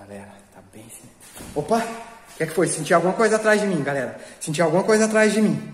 galera. Tá bem sim. Opa! O que é que foi? Senti alguma coisa atrás de mim, galera. Senti alguma coisa atrás de mim.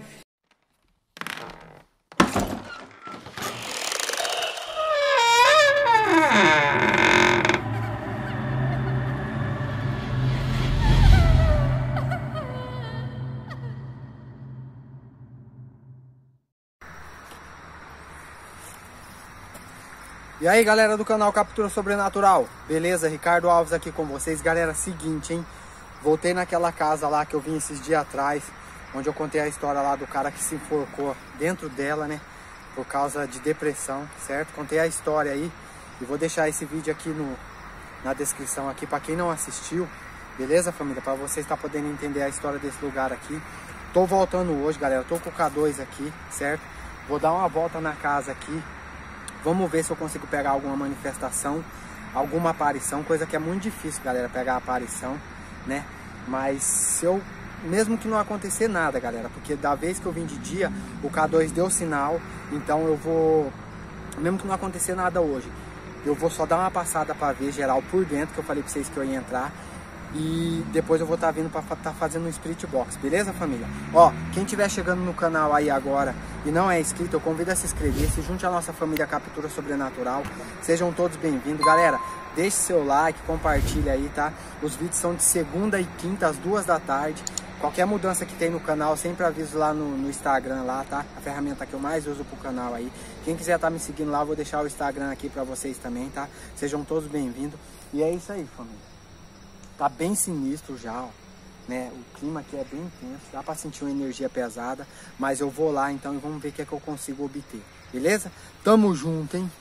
E aí, galera do canal Captura Sobrenatural, beleza? Ricardo Alves aqui com vocês. Galera, seguinte, hein? Voltei naquela casa lá que eu vim esses dias atrás, onde eu contei a história lá do cara que se enforcou dentro dela, né? Por causa de depressão, certo? Contei a história aí e vou deixar esse vídeo aqui na descrição aqui pra quem não assistiu, beleza, família? Pra vocês estar podendo entender a história desse lugar aqui. Tô voltando hoje, galera. Tô com o K2 aqui, certo? Vou dar uma volta na casa aqui. Vamos ver se eu consigo pegar alguma manifestação, alguma aparição, coisa que é muito difícil, galera, pegar a aparição, né? Mas se eu, mesmo que não acontecer nada, galera, porque da vez que eu vim de dia, o K2 deu sinal, então eu vou, mesmo que não acontecer nada hoje, eu vou só dar uma passada para ver geral por dentro, que eu falei para vocês que eu ia entrar. E depois eu vou estar vindo para estar fazendo um Spirit Box, beleza, família? Ó, quem estiver chegando no canal aí agora e não é inscrito, eu convido a se inscrever, se junte à nossa família Captura Sobrenatural. Sejam todos bem-vindos, galera. Deixe seu like, compartilha aí, tá? Os vídeos são de segunda e quinta às 2 da tarde. Qualquer mudança que tem no canal, eu sempre aviso lá no Instagram lá, tá? A ferramenta que eu mais uso pro canal aí. Quem quiser estar me seguindo lá, eu vou deixar o Instagram aqui pra vocês também, tá? Sejam todos bem-vindos. E é isso aí, família. Tá bem sinistro já, ó, né? O clima aqui é bem intenso, dá pra sentir uma energia pesada, mas eu vou lá então e vamos ver o que é que eu consigo obter, beleza? Tamo junto, hein?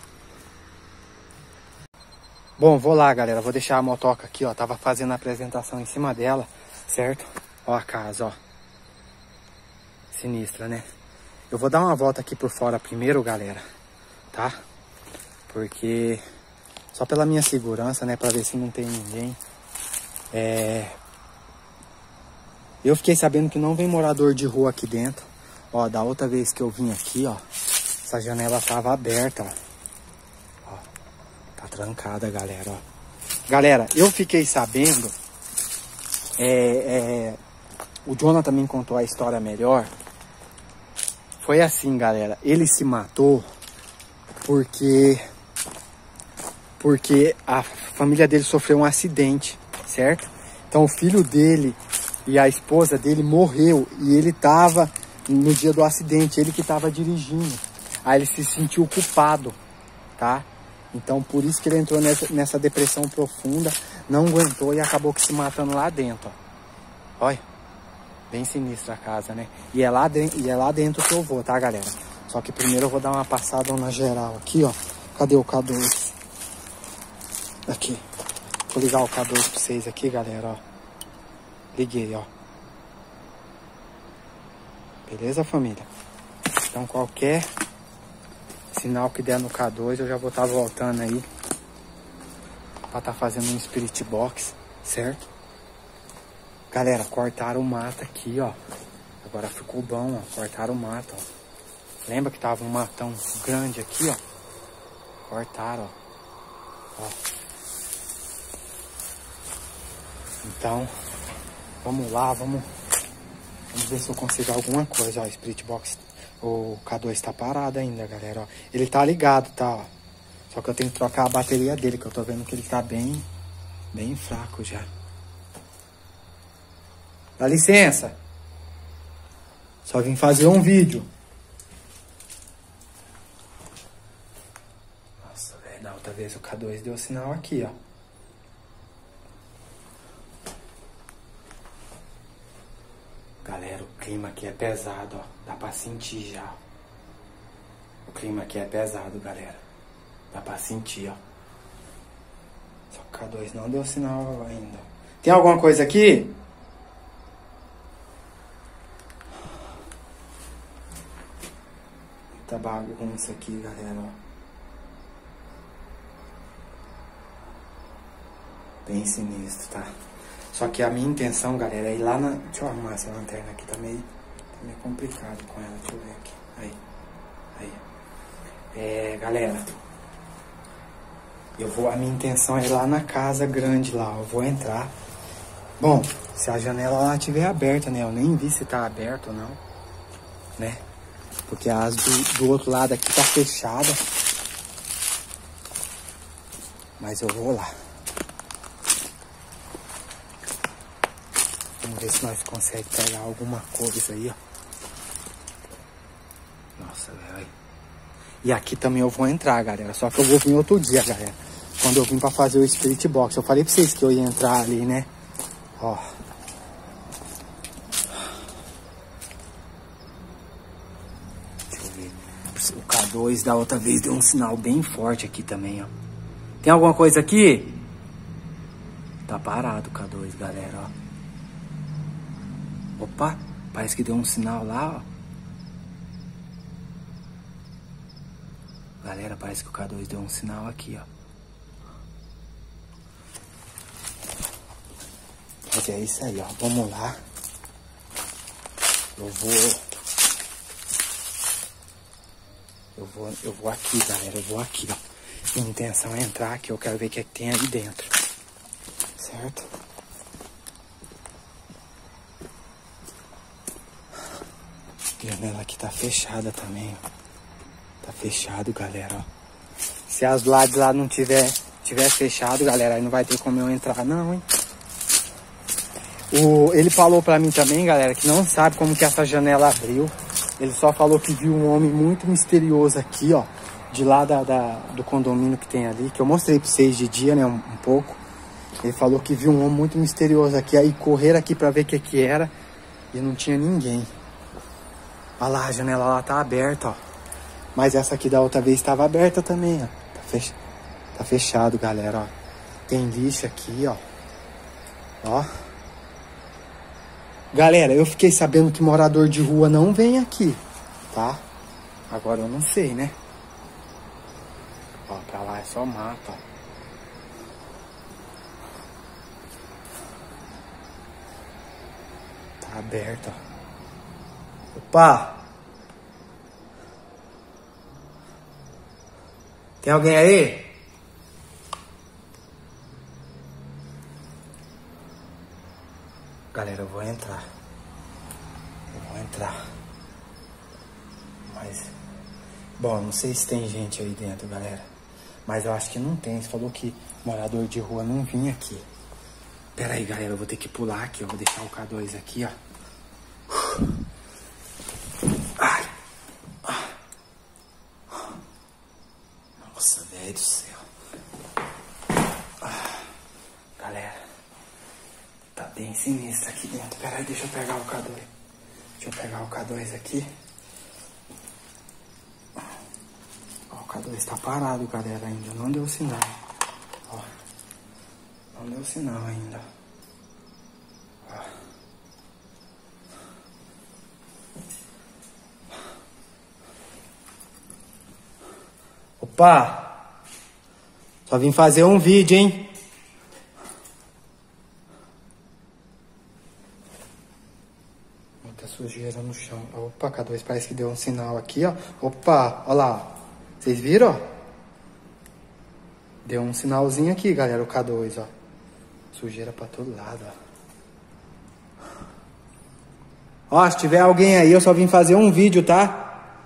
Bom, vou lá, galera, vou deixar a motoca aqui, ó, tava fazendo a apresentação em cima dela, certo? Ó a casa, ó, sinistra, né? Eu vou dar uma volta aqui por fora primeiro, galera, tá? Porque, só pela minha segurança, né, pra ver se não tem ninguém. Eu fiquei sabendo que não vem morador de rua aqui dentro. Ó, da outra vez que eu vim aqui, ó, essa janela tava aberta, ó. Tá trancada, galera, ó. Galera, eu fiquei sabendo, o Jonathan me contou a história melhor. Foi assim, galera, ele se matou porque a família dele sofreu um acidente, certo? Então o filho dele e a esposa dele morreu e ele tava no dia do acidente, ele que tava dirigindo. Aí ele se sentiu culpado, tá? Então por isso que ele entrou nessa depressão profunda, não aguentou e acabou que se matando lá dentro, ó. Olha, bem sinistra a casa, né? E é lá dentro que eu vou, tá, galera? Só que primeiro eu vou dar uma passada na geral aqui, ó. Cadê o K2? Aqui. Vou ligar o K2 pra vocês aqui, galera, ó. Liguei, ó. Beleza, família? Então qualquer sinal que der no K2, eu já vou estar voltando aí pra estar fazendo um Spirit Box, certo? Galera, cortaram o mato aqui, ó. Agora ficou bom, ó. Cortaram o mato, ó. Lembra que tava um matão grande aqui, ó? Cortaram, ó. Ó. Então, vamos lá, vamos ver se eu consigo alguma coisa, ó. Spirit Box, o K2 tá parado ainda, galera, ó. Ele tá ligado, tá, ó. Só que eu tenho que trocar a bateria dele, que eu tô vendo que ele tá bem fraco já. Dá licença. Só vim fazer um vídeo. Nossa, velho, da outra vez o K2 deu sinal aqui, ó. Galera, o clima aqui é pesado, ó. Dá pra sentir já. O clima aqui é pesado, galera. Dá pra sentir, ó. Só que o K2 não deu sinal ainda. Tem alguma coisa aqui? Muita bagunça aqui, galera, ó. Bem sinistro, tá? Só que a minha intenção, galera, é ir lá na... Deixa eu arrumar essa lanterna aqui, tá meio complicado com ela. Deixa eu ver aqui. Aí. Galera, A minha intenção é ir lá na casa grande lá, eu vou entrar. Bom, se a janela lá estiver aberta, né? Eu nem vi se tá aberto ou não, né? Porque as do outro lado aqui tá fechada. Mas eu vou lá. Vamos ver se nós conseguimos pegar alguma coisa aí, ó. Nossa, velho. E aqui também eu vou entrar, galera. Só que eu vou vir outro dia, galera. Quando eu vim pra fazer o Spirit Box. Eu falei pra vocês que eu ia entrar ali, né? Ó. Deixa eu ver. O K2 da outra vez deu um sinal bem forte aqui também, ó. Tem alguma coisa aqui? Tá parado o K2, galera, ó. Opa, parece que deu um sinal lá, ó. Galera, parece que o K2 deu um sinal aqui, ó. Mas é isso aí, ó. Vamos lá. Eu vou aqui, galera. Eu vou aqui, ó. Minha intenção é entrar aqui. Eu quero ver o que é que tem ali dentro. Certo? A janela aqui tá fechada também, ó. Tá fechado, galera, ó. Se as lajes lá não tiver fechado, galera, aí não vai ter como eu entrar, não, hein? Ele falou pra mim também, galera, que não sabe como que essa janela abriu. Ele só falou que viu um homem muito misterioso aqui, ó. De lá do condomínio que tem ali, que eu mostrei pra vocês de dia, né, um pouco. Ele falou que viu um homem muito misterioso aqui, aí correram aqui pra ver o que era. E não tinha ninguém. Olha lá, a janela lá tá aberta, ó. Mas essa aqui da outra vez estava aberta também, ó. Tá fechado, galera, ó. Tem lixo aqui, ó. Ó. Galera, eu fiquei sabendo que morador de rua não vem aqui, tá? Agora eu não sei, né? Ó, pra lá é só mato, ó. Tá aberto, ó. Opa! Tem alguém aí? Galera, eu vou entrar. Mas... Bom, não sei se tem gente aí dentro, galera. Mas eu acho que não tem. Você falou que morador de rua não vinha aqui. Pera aí, galera. Eu vou ter que pular aqui. Eu vou deixar o K2 aqui, ó. Ai. Nossa, velho do céu. Galera. Tá bem sinistro aqui dentro. Pera aí, deixa eu pegar o K2. Deixa eu pegar o K2 aqui. Ó, o K2 tá parado, galera, ainda. Não deu sinal. Ó. Não deu sinal ainda. Ó. Opa! Só vim fazer um vídeo, hein? Muita sujeira no chão. Opa, K2 parece que deu um sinal aqui, ó. Opa, ó lá. Vocês viram, ó? Deu um sinalzinho aqui, galera, o K2, ó. Sujeira pra todo lado, ó. Ó, se tiver alguém aí, eu só vim fazer um vídeo, tá?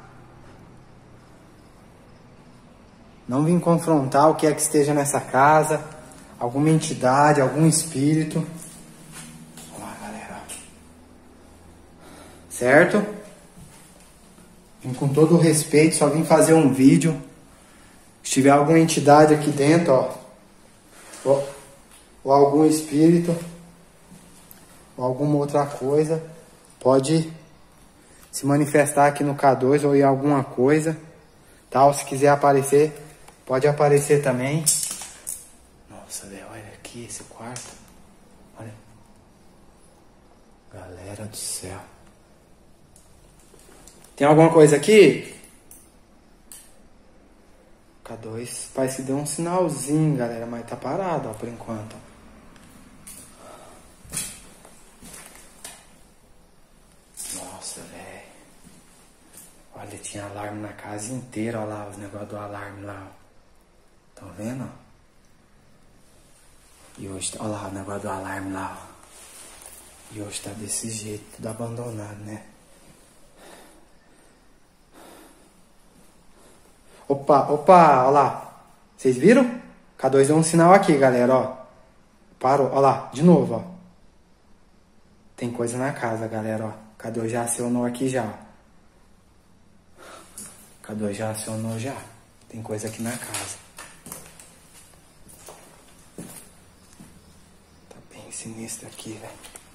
Não vim confrontar o que é que esteja nessa casa. Alguma entidade, algum espírito. Vamos lá, galera. Certo? Vim com todo o respeito, só vim fazer um vídeo. Se tiver alguma entidade aqui dentro, ó. Ou algum espírito. Ou alguma outra coisa. Pode se manifestar aqui no K2 ou em alguma coisa. Tal, se quiser aparecer, pode aparecer também. Nossa, velho, olha aqui esse quarto. Olha. Galera do céu. Tem alguma coisa aqui? K2 parece que deu um sinalzinho, galera, mas tá parado, ó, por enquanto. Nossa, velho. Olha, tinha alarme na casa inteira, olha lá, os negócios do alarme lá, ó. Tão vendo? E hoje, olha lá o negócio do alarme lá, ó. E hoje tá desse jeito, tudo abandonado, né? Opa, olha lá. Vocês viram? K2 deu um sinal aqui, galera, ó. Parou, olha lá, de novo, ó. Tem coisa na casa, galera, ó. K2 já acionou aqui já, ó. K2 já acionou já. Tem coisa aqui na casa. Tá bem sinistro aqui, velho.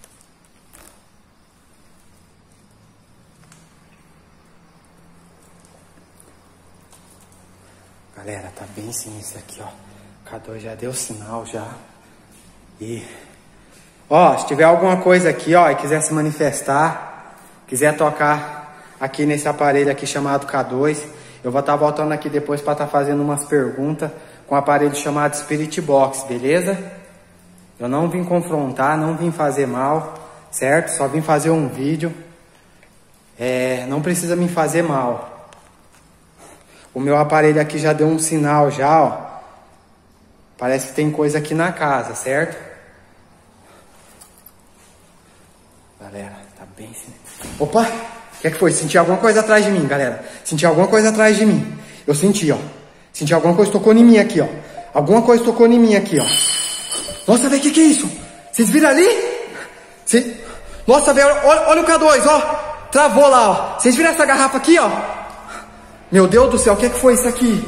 Galera, tá bem sinistro aqui, ó. K2 já deu sinal já. E... ó, se tiver alguma coisa aqui, ó, e quiser se manifestar, quiser tocar aqui nesse aparelho aqui chamado K2, eu vou estar voltando aqui depois para estar fazendo umas perguntas com um aparelho chamado Spirit Box, beleza? Eu não vim confrontar, não vim fazer mal, certo? Só vim fazer um vídeo. Não precisa me fazer mal. O meu aparelho aqui já deu um sinal já, ó. Parece que tem coisa aqui na casa, certo? Galera, tá bem... Opa! O que é que foi? Senti alguma coisa atrás de mim, galera. Senti alguma coisa atrás de mim. Eu senti, ó. Senti alguma coisa tocou em mim aqui, ó. Alguma coisa tocou em mim aqui, ó. Nossa, velho, que é isso? Vocês viram ali? Nossa, velho, olha o K2, ó. Travou lá, ó. Vocês viram essa garrafa aqui, ó? Meu Deus do céu, o que é que foi isso aqui?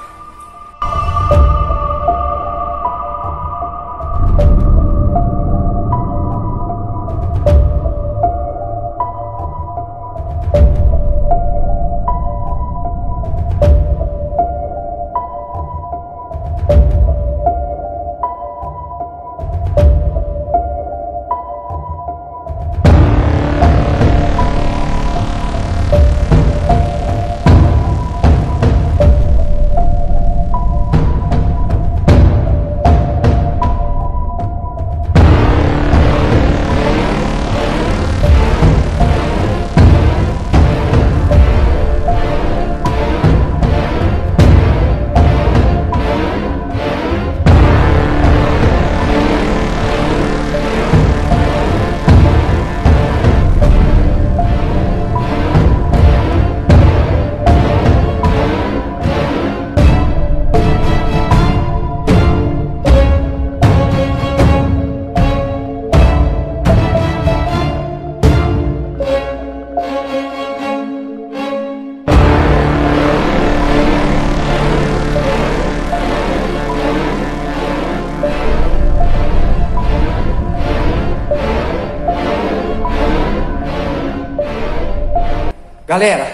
Galera,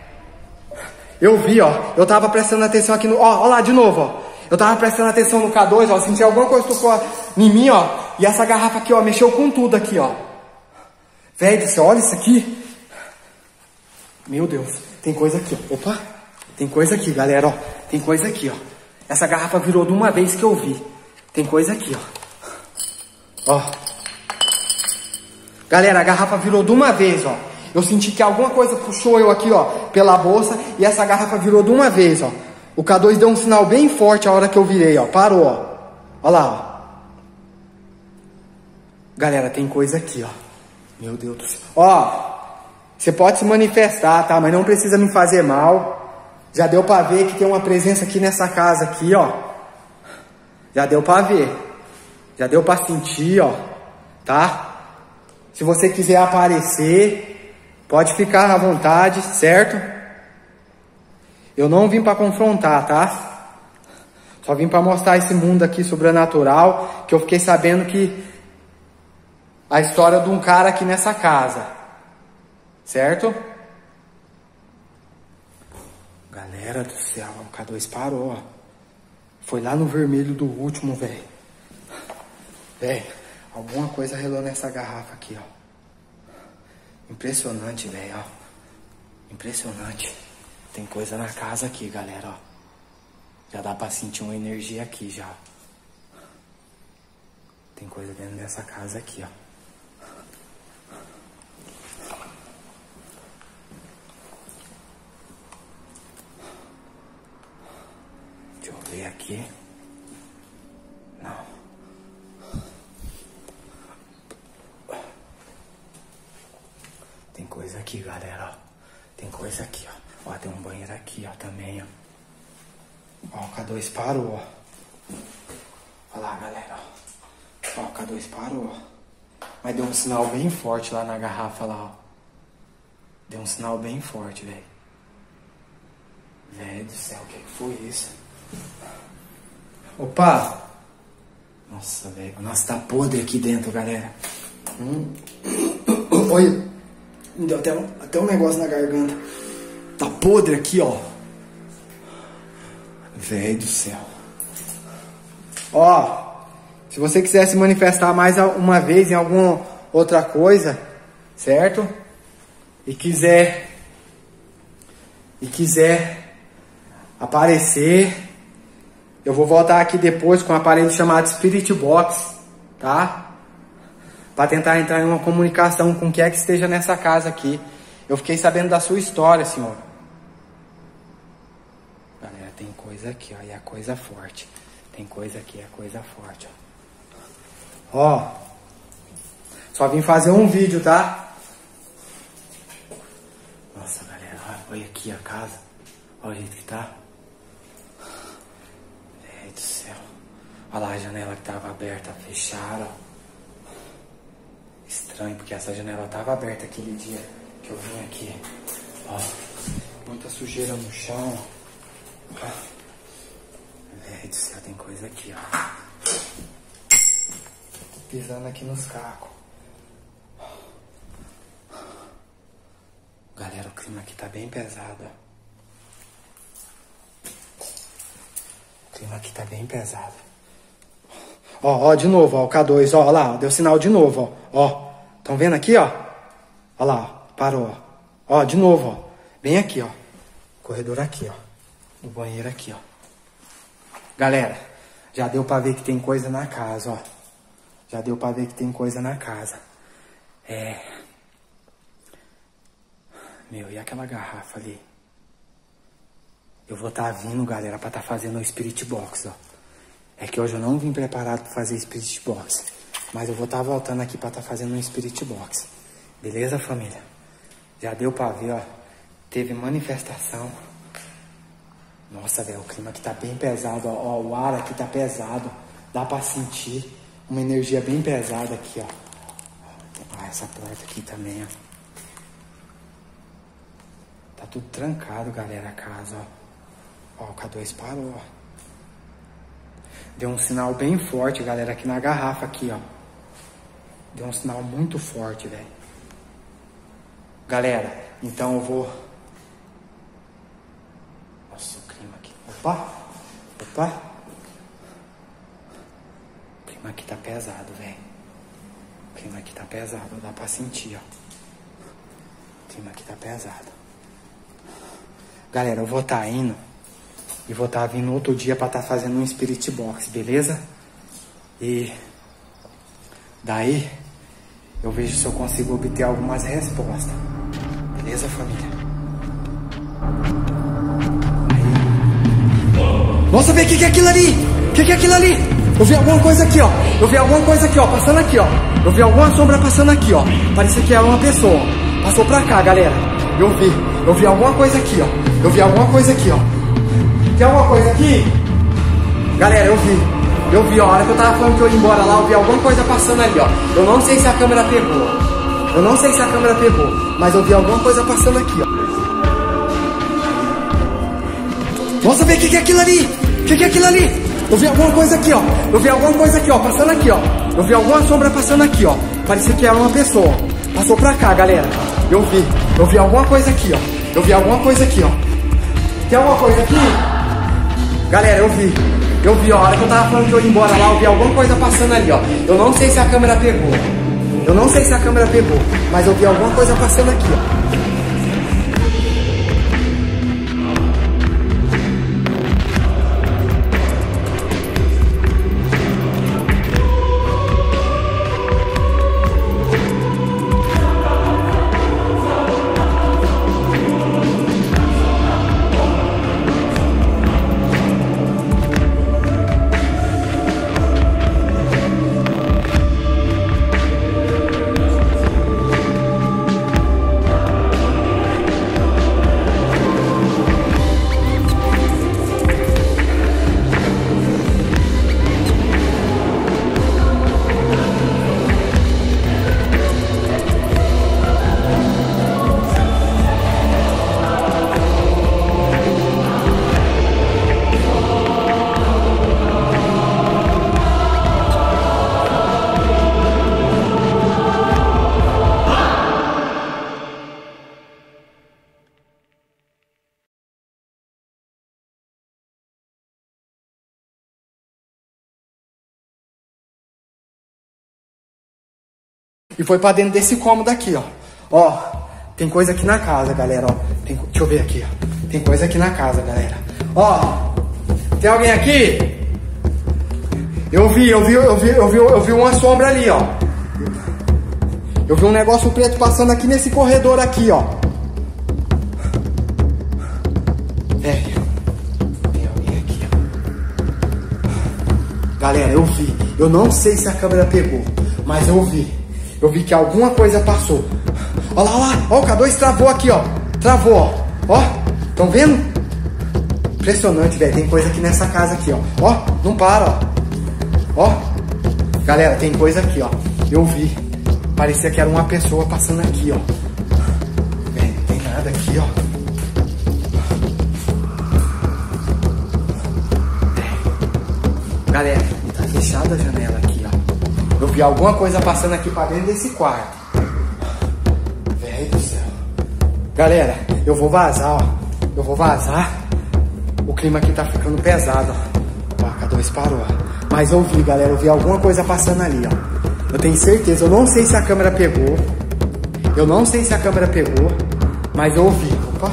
eu vi, ó, eu tava prestando atenção aqui no... ó lá, de novo, ó. Eu tava prestando atenção no K2, ó, senti alguma coisa tocou em mim, ó. E essa garrafa aqui, ó, mexeu com tudo aqui, ó. Velho do céu, olha isso aqui. Meu Deus, tem coisa aqui, ó. Opa, tem coisa aqui, galera, ó. Tem coisa aqui, ó. Essa garrafa virou de uma vez que eu vi. Tem coisa aqui, ó. Ó. Galera, a garrafa virou de uma vez, ó. Eu senti que alguma coisa puxou eu aqui, ó, pela bolsa, e essa garrafa virou de uma vez, ó. O K2 deu um sinal bem forte a hora que eu virei, ó. Parou, ó. Olha lá, ó. Galera, tem coisa aqui, ó. Meu Deus do céu. Ó, você pode se manifestar, tá? Mas não precisa me fazer mal. Já deu pra ver que tem uma presença aqui nessa casa aqui, ó. Já deu pra ver. Já deu pra sentir, ó. Tá? Se você quiser aparecer... pode ficar à vontade, certo? Eu não vim para confrontar, tá? Só vim para mostrar esse mundo aqui sobrenatural, que eu fiquei sabendo que a história de um cara aqui nessa casa, certo? Galera do céu, o K2 parou, ó. Foi lá no vermelho do último, velho. Velho, alguma coisa relou nessa garrafa aqui, ó. Impressionante, velho, ó. Impressionante. Tem coisa na casa aqui, galera, ó. Já dá pra sentir uma energia aqui, já. Tem coisa dentro dessa casa aqui, ó. Deixa eu ver aqui. Não. coisa aqui, galera, ó. Tem coisa aqui, ó. Ó, tem um banheiro aqui, ó, também, ó. Ó, o K2 parou, ó. Olha lá, galera, ó. Ó, o K2 parou, ó. Mas deu um sinal bem forte lá na garrafa, lá, ó. Deu um sinal bem forte, velho. Velho do céu, o que foi isso? Opa! Nossa, velho. Nossa, tá podre aqui dentro, galera. Olha. Me deu até um negócio na garganta. Tá podre aqui, ó. Velho do céu. Ó. Se você quiser se manifestar mais uma vez em alguma outra coisa, certo? E quiser aparecer, eu vou voltar aqui depois com um aparelho chamado Spirit Box, tá? Para tentar entrar em uma comunicação com quem é que esteja nessa casa aqui. Eu fiquei sabendo da sua história, senhor. Galera, tem coisa aqui, ó, e é coisa forte. Tem coisa aqui, é coisa forte, ó. Ó, só vim fazer um vídeo, tá? Nossa, galera, olha aqui a casa. Olha o jeito que tá. Meu Deus do céu. Olha lá a janela que tava aberta, fecharam, ó. Estranho, porque essa janela tava aberta aquele dia que eu vim aqui. Ó, muita sujeira no chão. Velho do céu, tem coisa aqui, ó. Tô pisando aqui nos cacos. Galera, o clima aqui tá bem pesado, ó. O clima aqui tá bem pesado. Ó, de novo, ó, o K2, ó lá, deu sinal de novo, ó. Tão vendo aqui, ó? Ó lá, ó, parou, ó. Ó, de novo, ó. Bem aqui, ó. Corredor aqui, ó. O banheiro aqui, ó. Galera, já deu pra ver que tem coisa na casa, ó. Já deu pra ver que tem coisa na casa. Meu, e aquela garrafa ali? Eu vou tá vindo, galera, pra tá fazendo o Spirit Box, ó. É que hoje eu não vim preparado pra fazer Spirit Box. Mas eu vou estar voltando aqui pra estar fazendo um Spirit Box. Beleza, família? Já deu pra ver, ó. Teve manifestação. Nossa, velho, o clima aqui tá bem pesado, ó. O ar aqui tá pesado. Dá pra sentir uma energia bem pesada aqui, ó. Ah, essa porta aqui também, ó. Tá tudo trancado, galera, a casa, ó. Ó, o K2 parou, ó. Deu um sinal bem forte, galera, aqui na garrafa, aqui, ó. Deu um sinal muito forte, velho. Galera, então eu vou... Nossa, o clima aqui. Opa! O clima aqui tá pesado, velho. O clima aqui tá pesado, dá pra sentir, ó. O clima aqui tá pesado. Galera, eu vou tá indo. E vou estar vindo outro dia pra estar fazendo um Spirit Box, beleza? E daí eu vejo se eu consigo obter algumas respostas. Beleza, família? Aí. Nossa, vê o que é aquilo ali? O que é aquilo ali? Eu vi alguma coisa aqui, ó. Eu vi alguma coisa aqui, ó, passando aqui, ó. Eu vi alguma sombra passando aqui, ó. Parecia que era uma pessoa. Passou pra cá, galera. Eu vi alguma coisa aqui, ó. Eu vi alguma coisa aqui, ó. Tem alguma coisa aqui? Galera, eu vi, ó, a hora que eu tava falando que eu ia embora lá, eu vi alguma coisa passando ali, ó. Eu não sei se a câmera pegou. Mas eu vi alguma coisa passando aqui, ó. Nossa, vê o que é aquilo ali? O que é aquilo ali? Eu vi alguma coisa aqui, ó. Passando aqui, ó. Eu vi alguma sombra passando aqui, ó. Parecia que era uma pessoa. Passou pra cá, galera. Eu vi alguma coisa aqui, ó. Tem alguma coisa aqui? Galera, eu vi, ó, a hora que eu tava falando que eu ia embora lá, eu vi alguma coisa passando ali, ó. Eu não sei se a câmera pegou. Mas eu vi alguma coisa passando aqui, ó. e foi pra dentro desse cômodo aqui, ó. Ó, tem coisa aqui na casa, galera, ó. Deixa eu ver aqui, ó. Tem coisa aqui na casa, galera. Ó, tem alguém aqui? Eu vi uma sombra ali, ó. Eu vi um negócio preto passando aqui nesse corredor aqui, ó. Velho, tem alguém aqui, ó. Galera, eu vi. Eu não sei se a câmera pegou, mas eu vi. Eu vi que alguma coisa passou. Ó lá, ó lá. Ó, o K2 travou aqui, ó. Travou, ó. Ó, tão vendo? Impressionante, velho. Tem coisa aqui nessa casa aqui, ó. Ó, não para, ó. Ó. Galera, tem coisa aqui, ó. Eu vi. Parecia que era uma pessoa passando aqui, ó. Velho, não tem nada aqui, ó. Galera, tá fechada a janela aqui, ó. Eu vi alguma coisa passando aqui pra dentro desse quarto. Velho do céu. Galera, eu vou vazar, ó. Eu vou vazar. O clima aqui tá ficando pesado, ó. Ó, a K2 parou, ó. Mas eu vi, galera, eu vi alguma coisa passando ali, ó. Eu tenho certeza, eu não sei se a câmera pegou. Eu não sei se a câmera pegou, mas eu vi. Opa,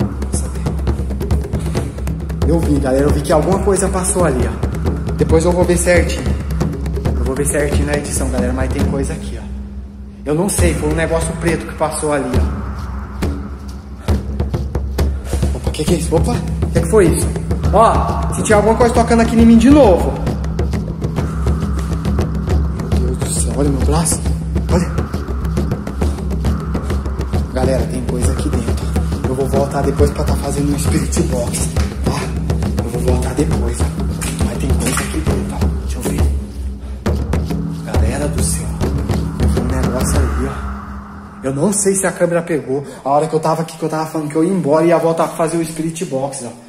eu vi, galera, eu vi que alguma coisa passou ali, ó. Depois eu vou ver certinho. Eu vou ver certinho na edição, galera, mas tem coisa aqui, ó. Eu não sei, foi um negócio preto que passou ali, ó. Opa, que é isso? Opa, o que foi isso? Ó, se tinha alguma coisa tocando aqui em mim de novo. Olha meu braço, olha. Galera, tem coisa aqui dentro. Eu vou voltar depois pra tá fazendo um Spirit Box, tá? Eu vou voltar depois, ó. Mas tem coisa aqui dentro, ó. Deixa eu ver. Galera do céu, eu vi um negócio ali, ó. Eu não sei se a câmera pegou. A hora que eu tava aqui, que eu tava falando que eu ia embora e ia voltar pra fazer o Spirit Box, ó.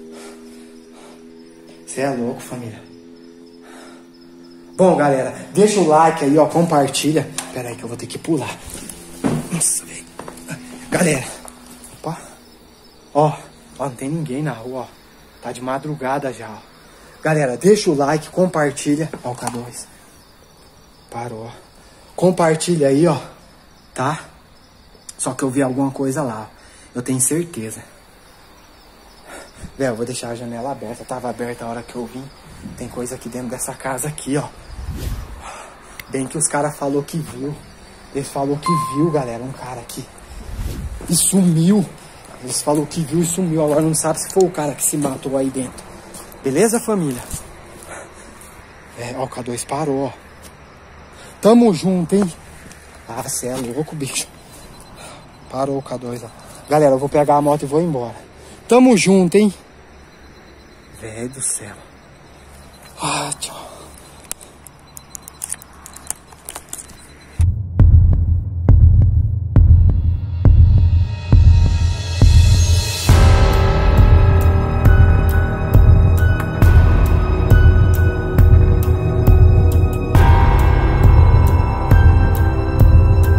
Você é louco, família. Bom, galera, deixa o like aí, ó, compartilha. Pera aí que eu vou ter que pular. Nossa, velho. Galera, opa. Ó, não tem ninguém na rua, ó. Tá de madrugada já, ó. Galera, deixa o like, compartilha. Ó, o K2. Parou, ó. Compartilha aí, ó. Tá? Só que eu vi alguma coisa lá, ó. Eu tenho certeza. Velho, eu vou deixar a janela aberta. Tava aberta a hora que eu vim. Tem coisa aqui dentro dessa casa aqui, ó. Bem que os caras falaram que viu. Eles falaram que viu, galera, um cara aqui. E sumiu. Eles falaram que viu e sumiu. Agora não sabe se foi o cara que se matou aí dentro. Beleza, família? É, ó, o K2 parou, ó. Tamo junto, hein? Ah, você é louco, bicho. Parou o K2, ó. Galera, eu vou pegar a moto e vou embora. Tamo junto, hein? Velho do céu. Ah, tchau.